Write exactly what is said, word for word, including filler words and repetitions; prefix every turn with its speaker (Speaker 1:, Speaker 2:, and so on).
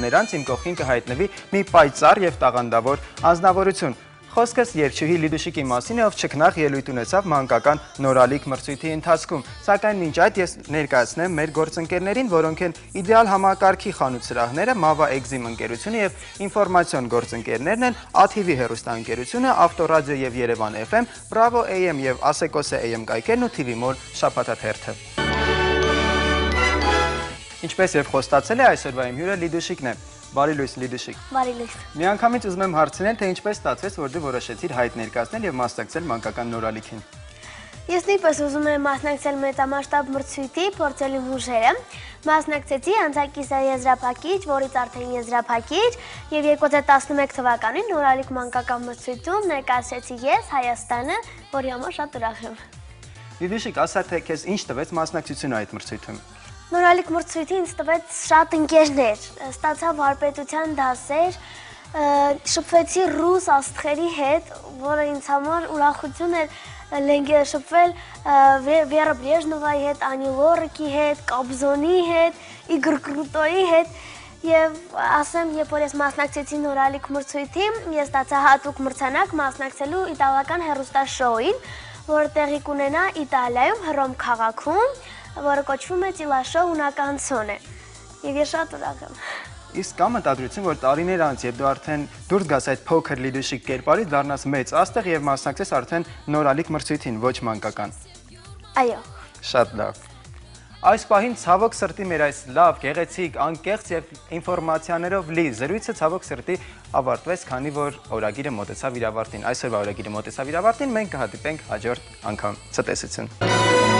Speaker 1: Նրանց իմ կողքին կհայտնվի մի պայծառ եւ տաղանդավոր անձնավորություն։ Խոսքս երգչուհի Լիդուշիկի մասին է, ով չքնաղ ելույթ ունեցավ մանկական նորալիք մրցույթի ընթացքում։ Սակայն մինչ այդ ես ներկայացնեմ մեր գործընկերներին, որոնք են իդեալ համակարգի խանութ սրահները, Mava Exim ընկերությունը եւ ինֆորմացիոն գործընկերներն են ԱԹՎ հեռուստաընկերությունը, Ավտորադիո եւ Երևան F M, Bravo A M եւ Ասեկոսե A M կայքերն ու T V Mall շաբաթաթերթը։ Ինչպես եւ խոստացել է, այսօրվա իմ հյուրը Լիդուշիկն է։ Բարի լույս Լիդուշիկ։
Speaker 2: Բարի լույս։
Speaker 1: Միանգամից ուզում եմ հարցնել, թե ինչպես ստացվեց, որ դու որոշեցիր հայտ ներկայացնել եւ մասնակցել մանկական նորալիքին։
Speaker 2: Ես նույնպես ուզում եմ մասնակցել մեծամասշտաբ մրցույթի, փորձել իմ ուժերը։ Մասնակցեցի անցակիցը եզրափակիչ, որից արդեն եզրափակիչ, եւ երկու հազար տասնմեկ թվականին նորալիք մանկական մրցույթում ներկայացրեցի ես Հայաստանը, որի համար շատ ուրախ եմ։
Speaker 1: Լիդուշիկ, ասա թե քեզ ինչ տվեց մասնակցությունը այդ մրցույթում։
Speaker 2: Նորալիք մրցույթի ինձ տվեց շատ ընկերներ, ստացա վարպետության դասեր, շփվեցի ռուս աստղերի հետ, որը ինձ համար ուրախություն էր շփվել Վերա Բրեժնովայի հետ, Անի Լորակի հետ, Կոբզոնի հետ, Իգոր Կրուտոյի հետ, եւ ասեմ, երբ որ ես մասնակցեցի նորալիք մրցույթին, ես ստացա հատուկ մրցանակ մասնակցելու իտալական հեռուստաշոուին, որը տեղի կունենա Իտալիայում, Հռոմ քաղաքում, որը կոչվում է Տիլաշո ունականցոնե, եւ ես շատ ուրախ եմ։
Speaker 1: Իսկ կա մտադրություն, որ տարիներ անց, երբ դու արդեն դուրս գաս այդ փոքր Լիդուշիկ կերպարից, դառնաս մեծ աստղ եւ մասնակցես արդեն նորալիք մրցույթին, ոչ մանկական։
Speaker 2: Այո։
Speaker 1: Շատ լավ։ Այս պահին ցավոք սրտի մեր այս լավ, գեղեցիկ, անկեղծ եւ ինֆորմացիաներով լի զրույցը ցավոք սրտի ավարտվեց, քանի որ օրագիրը մոտեցավ իր ավարտին։ Այսօրվա օրագիրը մոտեցավ իր ավարտին, մենք կհանդիպենք հաջորդ անգամ։ Ցտեսություն։